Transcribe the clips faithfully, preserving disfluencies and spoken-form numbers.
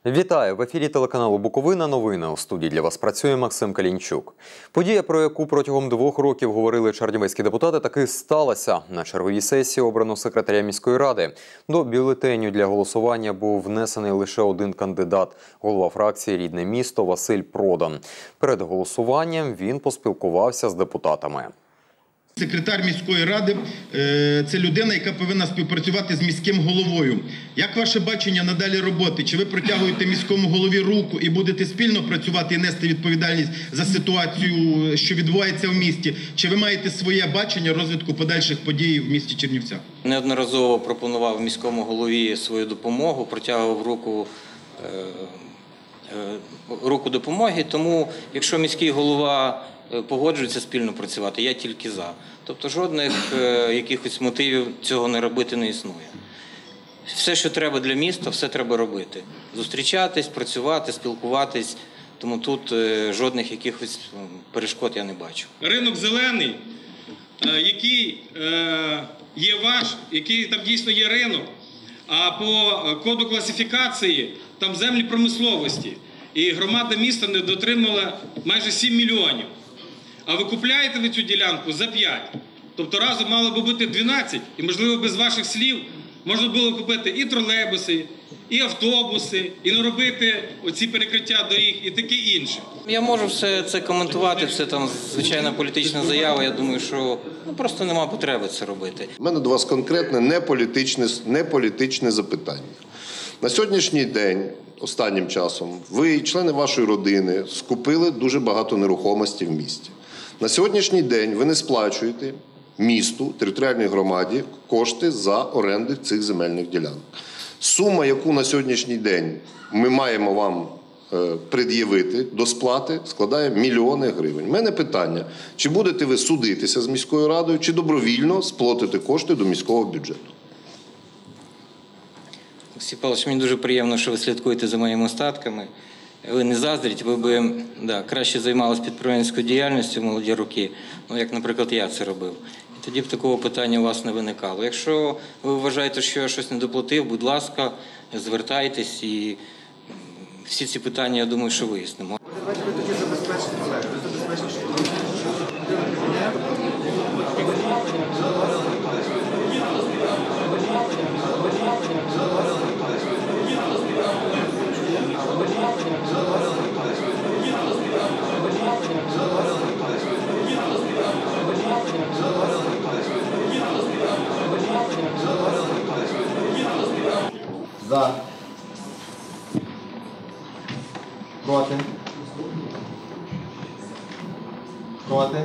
Вітаю! В ефірі телеканалу «Буковина. Новини». У студії для вас працює Максим Калінчук. Подія, про яку протягом двох років говорили чернівецькі депутати, таки сталася. На черговій сесії обрано секретаря міської ради. До бюлетеню для голосування був внесений лише один кандидат – голова фракції «Рідне місто» Василь Продан. Перед голосуванням він поспілкувався з депутатами. Секретар міської ради – це людина, яка повинна співпрацювати з міським головою. Як ваше бачення надалі роботи? Чи ви протягуєте міському голові руку і будете спільно працювати і нести відповідальність за ситуацію, що відбувається в місті? Чи ви маєте своє бачення розвитку подальших подій в місті Чернівцях? Неодноразово пропонував міському голові свою допомогу, протягував руку, руку допомоги. Тому, якщо міський голова погоджуються спільно працювати, я тільки за. Тобто жодних е, якихось мотивів цього не робити не існує. Все, що треба для міста, все треба робити. Зустрічатись, працювати, спілкуватись. Тому тут е, жодних якихось перешкод я не бачу. Ринок зелений, е, який е, є ваш, який там дійсно є ринок, а по коду класифікації там землі промисловості. І громада міста не дотримала майже сім мільйонів. А ви купляєте ви цю ділянку за п'ять. Тобто разом мало би бути дванадцять. І, можливо, без ваших слів можна було купити і тролейбуси, і автобуси, і не робити оці перекриття доріг і таке інше. Я можу все це коментувати, все там звичайна політична заява. Я думаю, що ну, просто нема потреби це робити. У мене до вас конкретне не політичне, не політичне запитання. На сьогоднішній день, останнім часом, ви, члени вашої родини, скупили дуже багато нерухомості в місті. На сьогоднішній день ви не сплачуєте місту, територіальній громаді кошти за оренди цих земельних ділянок. Сума, яку на сьогоднішній день ми маємо вам е, пред'явити до сплати, складає мільйони гривень. У мене питання, чи будете ви судитися з міською радою, чи добровільно сплатите кошти до міського бюджету? Олексій Павлович, мені дуже приємно, що ви слідкуєте за моїми остатками. Ви не заздріть, ви б да, краще займалися підприємницькою діяльністю в молоді роки, ну, як, наприклад, я це робив. І тоді б такого питання у вас не виникало. Якщо ви вважаєте, що я щось не доплатив, будь ласка, звертайтесь і всі ці питання, я думаю, що вияснимо. За. Проти. Проти.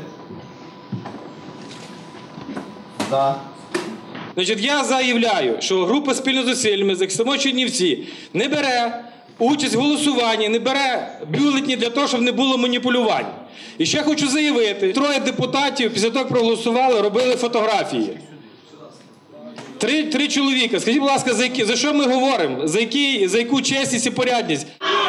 За. Значить, я заявляю, що група спільно з зусиллями «Захистимо Чернівці» не бере участь в голосуванні, не бере бюлетні для того, щоб не було маніпулювань. І ще хочу заявити, троє депутатів після того, як проголосували, робили фотографії. Три, три чоловіка. Скажіть, будь ласка, за, які, за що ми говоримо? За, які, за яку чесність і порядність?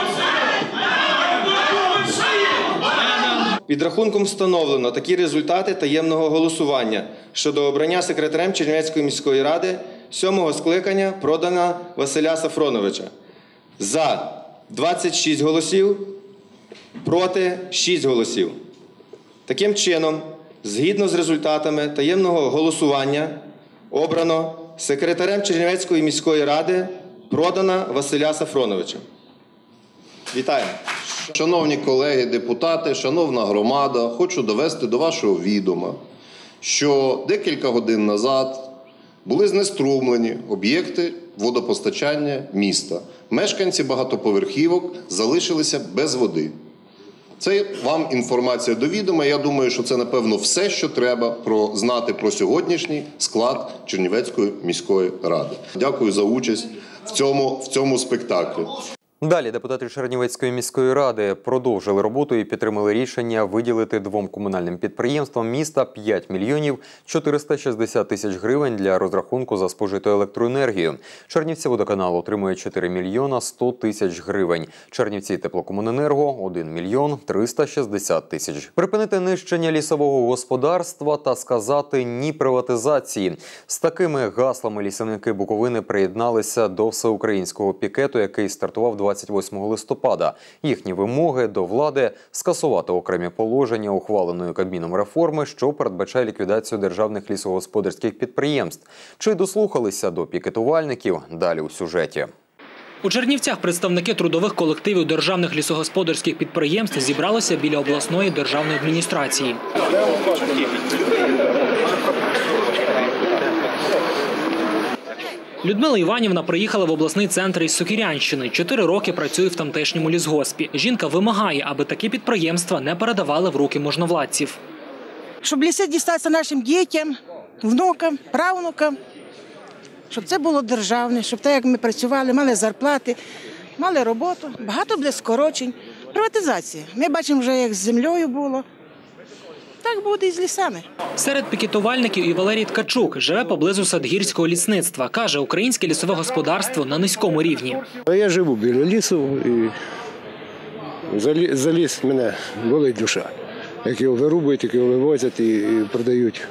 Підрахунком встановлено такі результати таємного голосування щодо обрання секретарем Чернівецької міської ради сьомого скликання Продана Василя Сафроновича. За – двадцять шість голосів, проти – шість голосів. Таким чином, згідно з результатами таємного голосування, обрано секретарем Чернівецької міської ради Продана Василя Сафроновича. Вітаємо! Шановні колеги депутати, шановна громада, хочу довести до вашого відома, що декілька годин назад були знеструмлені об'єкти водопостачання міста. Мешканці багатоповерхівок залишилися без води. Це вам інформація до відома. Я думаю, що це, напевно, все, що треба про, знати про сьогоднішній склад Чернівецької міської ради. Дякую за участь в цьому, в цьому спектаклі. Далі депутати Чернівецької міської ради продовжили роботу і підтримали рішення виділити двом комунальним підприємствам міста п'ять мільйонів чотириста шістдесят тисяч гривень для розрахунку за спожиту електроенергію. Чернівціводоканал отримує чотири мільйона сто тисяч гривень. Чернівці теплокомуненерго – один мільйон триста шістдесят тисяч. Припинити нищення лісового господарства та сказати «ні» приватизації. З такими гаслами лісівники Буковини приєдналися до всеукраїнського пікету, який стартував двадцять двадцять восьмого листопада. Їхні вимоги до влади – скасувати окремі положення ухваленої Кабміном реформи, що передбачає ліквідацію державних лісогосподарських підприємств. Чи дослухалися до пікетувальників? Далі у сюжеті. У Чернівцях представники трудових колективів державних лісогосподарських підприємств зібралися біля обласної державної адміністрації. Людмила Іванівна приїхала в обласний центр із Сокирянщини. Чотири роки працює в тамтешньому лісгоспі. Жінка вимагає, аби такі підприємства не передавали в руки можновладців. Щоб ліси дістатися нашим дітям, внукам, правнукам. Щоб це було державне, щоб так, як ми працювали, мали зарплати, мали роботу. Багато буде скорочень. Приватизація. Ми бачимо вже, як з землею було. Так буде і з лісами. Серед пікетувальників і Валерій Ткачук живе поблизу Садгірського лісництва. Каже, українське лісове господарство на низькому рівні. Я живу біля лісу і за ліс мене болить душа. Як його вирубують, як його вивозять і продають.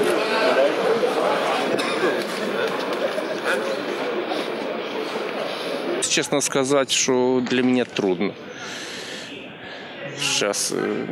Честно сказать, что для меня трудно. Сейчас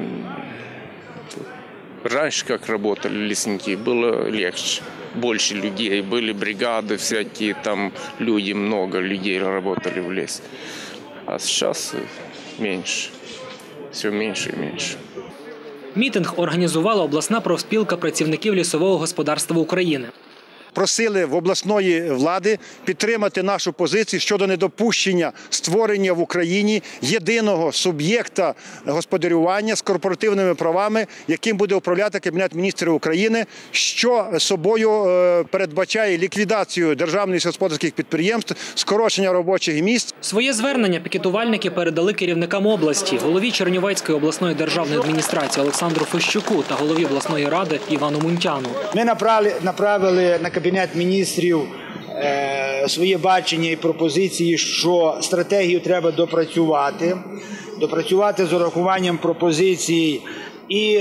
раньше, как работали лесники, было легче. Больше людей, были бригады всякие, там люди, много людей работали в лесе. А сейчас меньше, все меньше и меньше. Мітинг організувала обласна профспілка працівників лісового господарства України. Просили в обласної влади підтримати нашу позицію щодо недопущення створення в Україні єдиного суб'єкта господарювання з корпоративними правами, яким буде управляти Кабінет міністрів України, що собою передбачає ліквідацію державних господарських підприємств, скорочення робочих місць. Своє звернення пікетувальники передали керівникам області, голові Чернівецької обласної державної адміністрації Олександру Фещуку та голові обласної ради Івану Мунтяну. Ми направили на Кабінет міністрів своє бачення і пропозиції, що стратегію треба допрацювати, допрацювати з урахуванням пропозицій і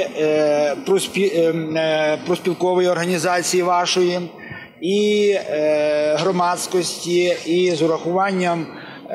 профспілкової організації вашої, і громадськості, і з урахуванням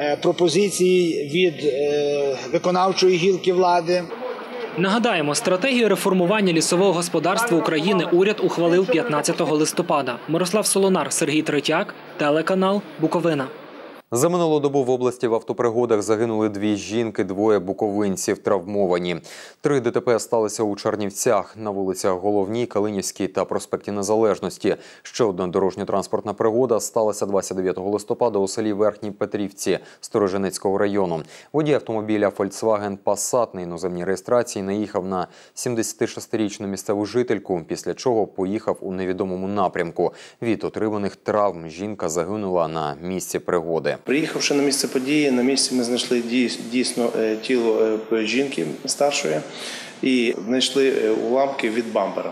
пропозицій від виконавчої гілки влади. Нагадаємо, стратегію реформування лісового господарства України уряд ухвалив п'ятнадцятого листопада. Мирослав Солонар, Сергій Третяк, телеканал «Буковина». За минулу добу в області в автопригодах загинули дві жінки, двоє буковинців травмовані. Три ДТП сталися у Чернівцях на вулицях Головній, Калинівській та проспекті Незалежності. Ще одна дорожньо-транспортна пригода сталася двадцять дев'ятого листопада у селі Верхній Петрівці Сторожинецького району. Водій автомобіля Volkswagen Passat на іноземній реєстрації наїхав на сімдесятишестирічну місцеву жительку, після чого поїхав у невідомому напрямку. Від отриманих травм жінка загинула на місці пригоди. Приїхавши на місце події, на місці ми знайшли дійсно тіло жінки старшої і знайшли уламки від бампера.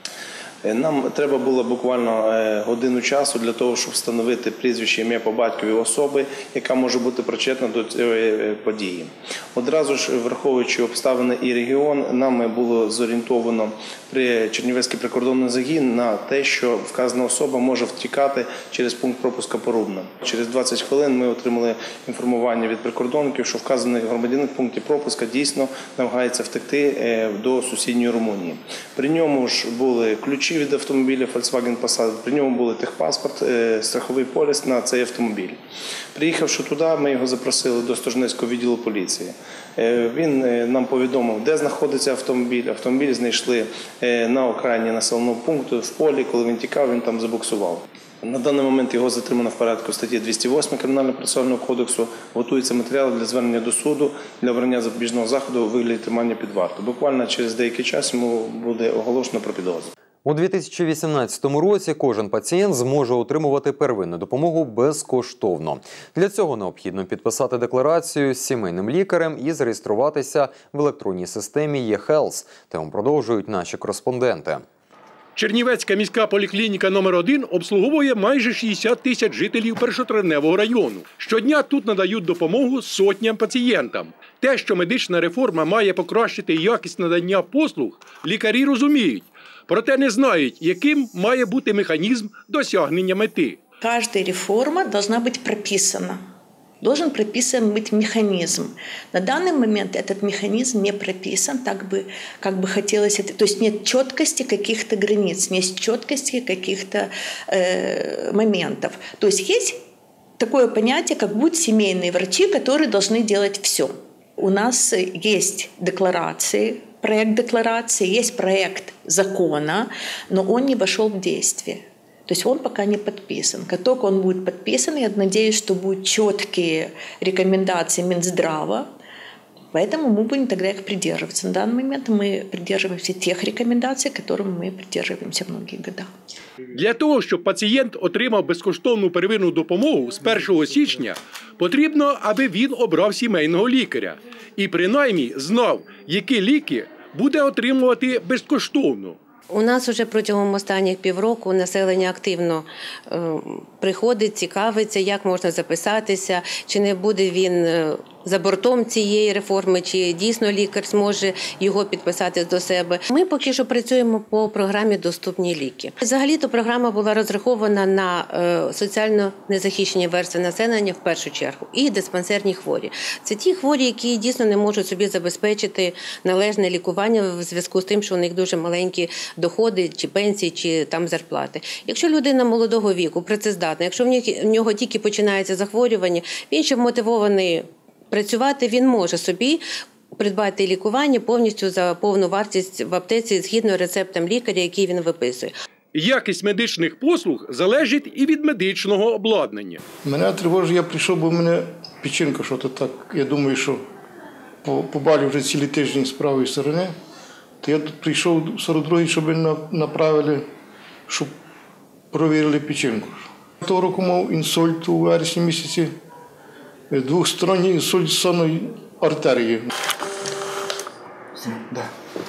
Нам треба було буквально годину часу для того, щоб встановити прізвище, ім'я по батькові особи, яка може бути причетна до цієї події. Одразу ж, враховуючи обставини і регіон, нам було зорієнтовано при Чернівецький прикордонний загін на те, що вказана особа може втікати через пункт пропуска Порубне. Через двадцять хвилин ми отримали інформування від прикордонників, що вказаний громадянин в пункті пропуска дійсно намагається втекти до сусідньої Румунії. При ньому ж були ключі від автомобіля Volkswagen Passat, при ньому був техпаспорт, страховий поліс на цей автомобіль. Приїхавши туди, ми його запросили до Сторожинецького відділу поліції. Він нам повідомив, де знаходиться автомобіль. Автомобіль знайшли на окраїні населеного пункту, в полі. Коли він тікав, він там забуксував. На даний момент його затримано в порядку статті двісті восьмої Кримінально-процесуального кодексу. Готуються матеріали для звернення до суду для обрання запобіжного заходу у вигляді тримання під вартою. Буквально через деякий час йому буде оголошено про підозру. У дві тисячі вісімнадцятому році кожен пацієнт зможе отримувати первинну допомогу безкоштовно. Для цього необхідно підписати декларацію з сімейним лікарем і зареєструватися в електронній системі e-Health. Тему продовжують наші кореспонденти. Чернівецька міська поліклініка номер один обслуговує майже шістдесят тисяч жителів Першотравневого району. Щодня тут надають допомогу сотням пацієнтам. Те, що медична реформа має покращити якість надання послуг, лікарі розуміють. Проте не знають, яким має бути механізм досягнення мети. Кожна реформа має бути прописана. должен прописан быть механизм. На данный момент этот механизм не прописан, так бы, как бы хотелось. То есть нет четкости каких-то границ, нет четкости каких-то э, моментов. То есть есть такое понятие, как будут семейные врачи, которые должны делать все. У нас есть декларации, проект декларации, есть проект закона, но он не вошел в действие. То есть он пока не подписан. Как только он будет подписан, я надеюсь, что будут четкие рекомендации Минздрава, поэтому мы будем тогда их придерживаться. На данный момент мы придерживаемся тех рекомендаций, которым мы придерживаемся многие года. Для того, щоб пацієнт отримав безкоштовну первинну допомогу з першого січня, потрібно, аби він обрав сімейного лікаря і принаймні знав, які ліки буде отримувати безкоштовно. У нас вже протягом останніх півроку населення активно е, приходить, цікавиться, як можна записатися, чи не буде він е, за бортом цієї реформи, чи дійсно лікар зможе його підписати до себе. Ми поки що працюємо по програмі «Доступні ліки». Взагалі-то програма була розрахована на е, соціально незахищені верстви населення в першу чергу і диспансерні хворі. Це ті хворі, які дійсно не можуть собі забезпечити належне лікування в зв'язку з тим, що у них дуже маленькі доходи, чи пенсії, чи там зарплати. Якщо людина молодого віку, працездатна, якщо в нього тільки починається захворювання, він ще мотивований працювати, він може собі придбати лікування повністю за повну вартість в аптеці згідно рецептам лікаря, який він виписує. Якість медичних послуг залежить і від медичного обладнання. Мене тривожить, я прийшов, бо в мене печінка, що то так. Я думаю, що по, по балі вже цілий тиждень з правої сторони. То я тут прийшов сорок другий, щоб направили, щоб провірили печінку. Того року мав інсульт у вересні місяці, двосторонній інсульт сонної артерії. Да.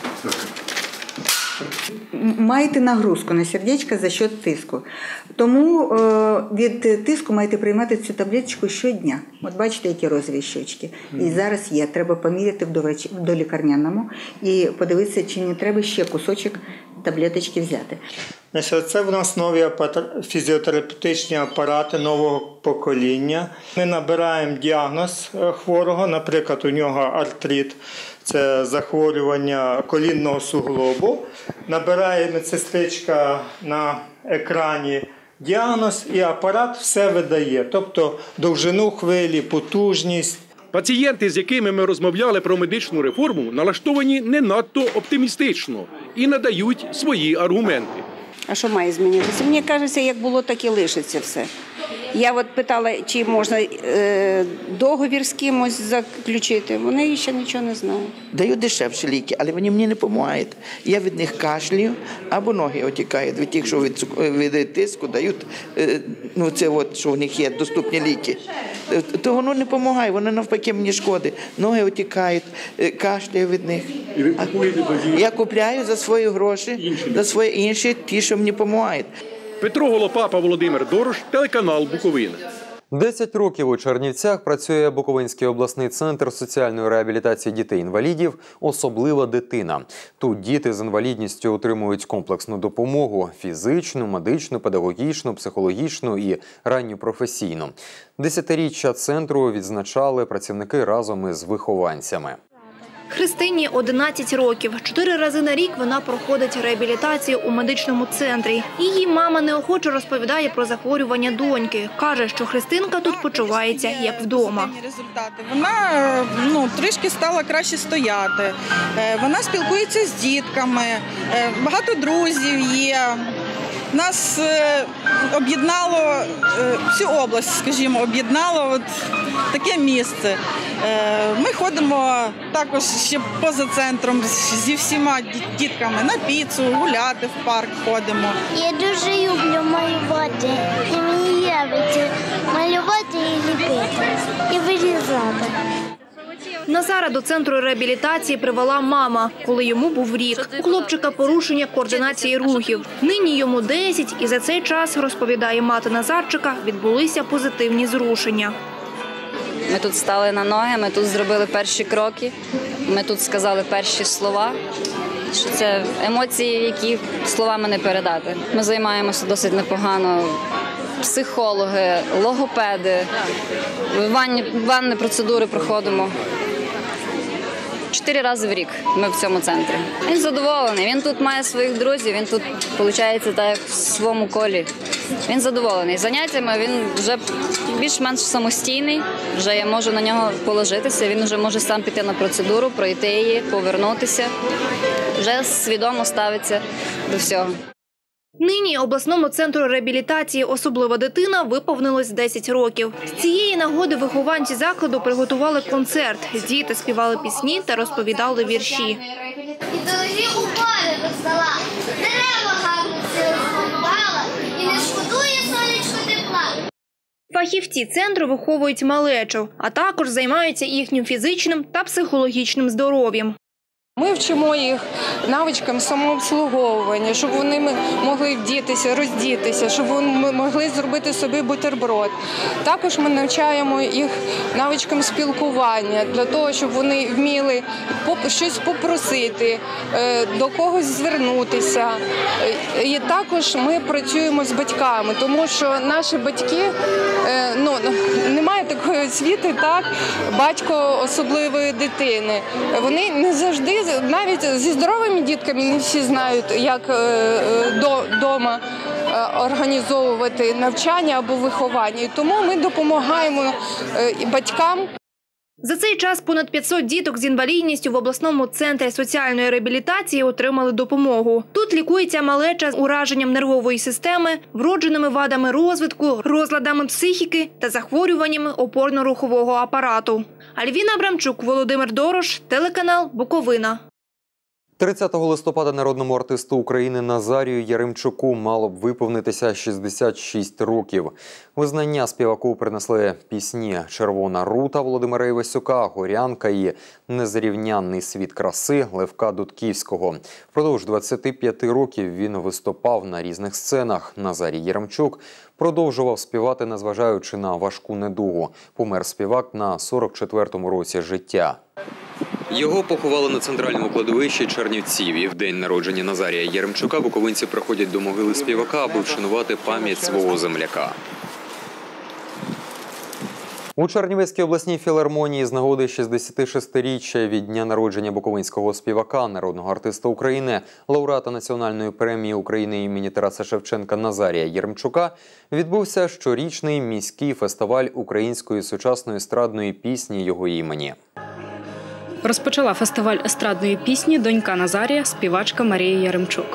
Маєте нагрузку на сердечко за счет тиску. Тому е, від тиску маєте приймати цю таблеточку щодня. От бачите, які розові щочки. І зараз є. Треба поміряти в, доврач... в долікарняному і подивитися, чи не треба ще кусочок таблеточки взяти. Це в нас нові фізіотерапевтичні апарати нового покоління. Ми набираємо діагноз хворого, наприклад, у нього артрит, це захворювання колінного суглобу. Набирає медсестричка на екрані діагноз і апарат все видає, тобто довжину хвилі, потужність. Пацієнти, з якими ми розмовляли про медичну реформу, налаштовані не надто оптимістично і надають свої аргументи. А що має змінитися? Мені кажеться, як було, так і лишиться все. Я от питала, чи можна е, договір з кимось заключити. Вони ще нічого не знають. Даю дешевші ліки, але вони мені не допомагають. Я від них кашлюю або ноги отікають. Від тих, що від, від тиску дають, е, ну це от, що в них є доступні ліки. То воно не допомагає, воно навпаки мені шкодить. Ноги отікають, кашляю від них. І ви купуєте тоді? Я купляю за свої гроші, інші. За свої інші, ті, що мені допомагають. Петро Голопапа, Володимир Дорош, телеканал «Буковина». Десять років у Чернівцях працює Буковинський обласний центр соціальної реабілітації дітей-інвалідів «Особлива дитина». Тут діти з інвалідністю отримують комплексну допомогу – фізичну, медичну, педагогічну, психологічну і ранню професійну. Десятиріччя центру відзначали працівники разом із вихованцями. Христині одинадцять років. Чотири рази на рік вона проходить реабілітацію у медичному центрі. Її мама неохоче розповідає про захворювання доньки. Каже, що Христинка тут почувається як вдома. Вона ну, трішки стала краще стояти. Вона спілкується з дітками, багато друзів є. Нас е, об'єднало, е, всю область, скажімо, об'єднало от таке місце. Е, ми ходимо також ще поза центром зі всіма дітками на піцу, гуляти в парк ходимо. Я дуже люблю малювати, і мені подобається малювати і ліпити, і вирізати. Назара до центру реабілітації привела мама, коли йому був рік. У хлопчика порушення координації рухів. Нині йому десять, і за цей час, розповідає мати Назарчика, відбулися позитивні зрушення. Ми тут стали на ноги, ми тут зробили перші кроки, ми тут сказали перші слова. Що це емоції, які словами не передати. Ми займаємося досить непогано психологи, логопеди, ванні, ванні процедури проходимо. Чотири рази в рік ми в цьому центрі. Він задоволений, він тут має своїх друзів, він тут, виходить, так як в своєму колі. Він задоволений. Заняттями він вже більш-менш самостійний, вже я можу на нього положитися, він вже може сам піти на процедуру, пройти її, повернутися, вже свідомо ставиться до всього. Нині обласному центру реабілітації «Особлива дитина» виповнилось десять років. З цієї нагоди вихованці закладу приготували концерт. Діти співали пісні та розповідали вірші. І дорогі упори до стола, дерева гарно все розбудувала, і не шкодує сонечко тепла. Фахівці центру виховують малечу, а також займаються їхнім фізичним та психологічним здоров'ям. Ми вчимо їх навичкам самообслуговування, щоб вони могли вдітися, роздітися, щоб вони могли зробити собі бутерброд. Також ми навчаємо їх навичкам спілкування, для того, щоб вони вміли щось попросити, до когось звернутися. І також ми працюємо з батьками, тому що наші батьки, ну, немає такої освіти, так, батько особливої дитини. Вони не завжди, навіть зі здоровими дітками не всі знають, як вдома організовувати навчання або виховання. І тому ми допомагаємо батькам. За цей час понад п'ятсот діток з інвалідністю в обласному центрі соціальної реабілітації отримали допомогу. Тут лікується малеча з ураженням нервової системи, вродженими вадами розвитку, розладами психіки та захворюваннями опорно-рухового апарату. Альвіна Абрамчук, Володимир Дорош, телеканал «Буковина». тридцятого листопада народному артисту України Назарію Яремчуку мало б виповнитися шістдесят шість років. Визнання співаку принесли пісні «Червона рута» Володимира Івасюка, «Горянка» і «Незрівнянний світ краси» Левка Дудківського. Впродовж двадцяти п'яти років він виступав на різних сценах. Назарій Яремчук продовжував співати, незважаючи на важку недугу. Помер співак на сорок четвертому році життя. Його поховали на центральному кладовищі Чернівців. І в день народження Назарія Яремчука буковинці приходять до могили співака, аби вшанувати пам'ять свого земляка. У Чернівецькій обласній філармонії з нагоди шістдесятишестиріччя від дня народження буковинського співака, народного артиста України, лауреата Національної премії України імені Тараса Шевченка Назарія Яремчука відбувся щорічний міський фестиваль української сучасної естрадної пісні його імені. Розпочала фестиваль естрадної пісні донька Назарія, співачка Марія Яремчук.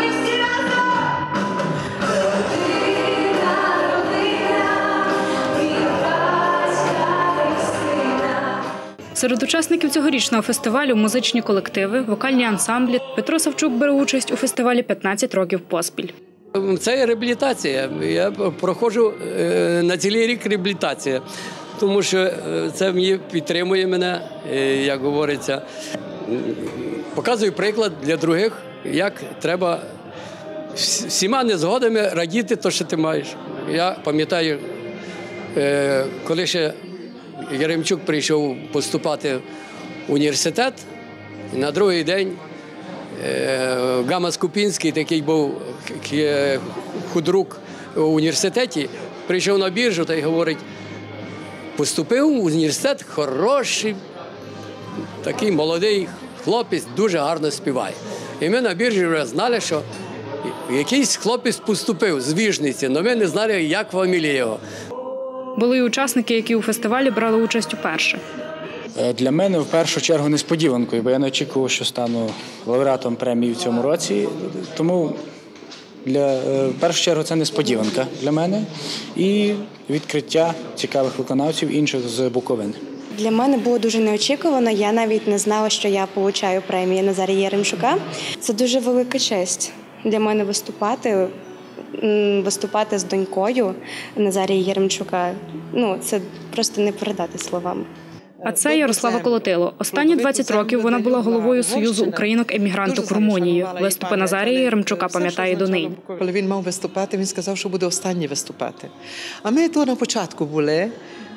Серед учасників цьогорічного фестивалю музичні колективи, вокальні ансамблі. Петро Савчук бере участь у фестивалі п'ятнадцять років поспіль. Це реабілітація. Я проходжу на цілий рік реабілітацію. Тому що це мені підтримує мене, як говориться. Показую приклад для других, як треба всіма незгодами радіти те, що ти маєш. Я пам'ятаю, коли ще Яремчук прийшов поступати в університет, на другий день Гама Скупінський, такий був худрук у університеті, прийшов на біржу та й говорить: поступив в університет хороший, такий молодий хлопець, дуже гарно співає. І ми на біржі вже знали, що якийсь хлопець поступив з Віжниці, але ми не знали, як фамілія його. Були й учасники, які у фестивалі брали участь уперше. Для мене в першу чергу несподіванкою, бо я не очікував, що стану лауреатом премії в цьому році. Тому для, в першу чергу це несподіванка для мене і відкриття цікавих виконавців інших з Буковини. Для мене було дуже неочікувано. Я навіть не знала, що я отримую премію Назарія Яремчука. Це дуже велика честь для мене виступати, виступати з донькою Назарія Яремчука. Ну, це просто не передати словами. А це Ярослава Колотило. Останні двадцять років вона була головою Союзу українок-емігранток Румунії. Виступи Назарія Яремчука пам'ятає донині. Коли він мав виступати, він сказав, що буде останній виступати. А ми тут на початку були,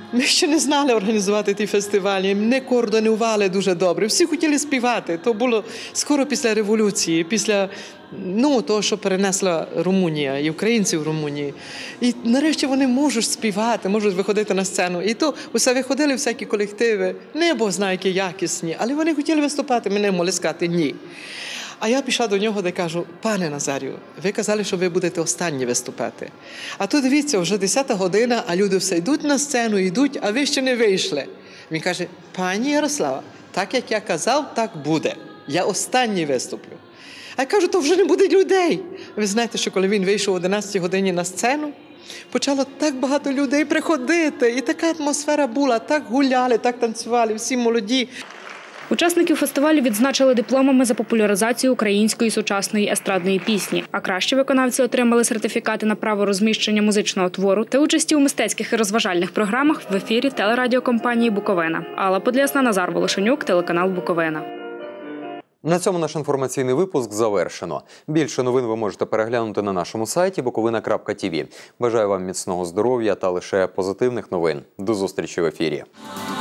Ми ще не знали організувати ті фестивалі, не координували дуже добре. Всі хотіли співати. То було скоро після революції, після ну, того, що перенесла Румунія і українці в Румунії. І нарешті вони можуть співати, можуть виходити на сцену. І то усе виходили всякі колективи, не бо знає, які якісні, але вони хотіли виступати, мене могли сказати ні. А я пішла до нього і кажу: пане Назарію, ви казали, що ви будете останні виступати. А то дивіться, вже десята година, а люди все йдуть на сцену, йдуть, а ви ще не вийшли. Він каже: пані Ярослава, так як я казав, так буде. Я останній виступлю. А я кажу: то вже не буде людей. Ви знаєте, що коли він вийшов о одинадцятій годині на сцену, почало так багато людей приходити. І така атмосфера була, так гуляли, так танцювали, всі молоді. Учасників фестивалю відзначили дипломами за популяризацію української сучасної естрадної пісні, а кращі виконавці отримали сертифікати на право розміщення музичного твору та участі у мистецьких і розважальних програмах в ефірі телерадіокомпанії «Буковина». Алла Подлєсна, Назар Волошенюк, телеканал «Буковина». На цьому наш інформаційний випуск завершено. Більше новин ви можете переглянути на нашому сайті буковина крапка ті ві. Бажаю вам міцного здоров'я та лише позитивних новин. До зустрічі в ефірі.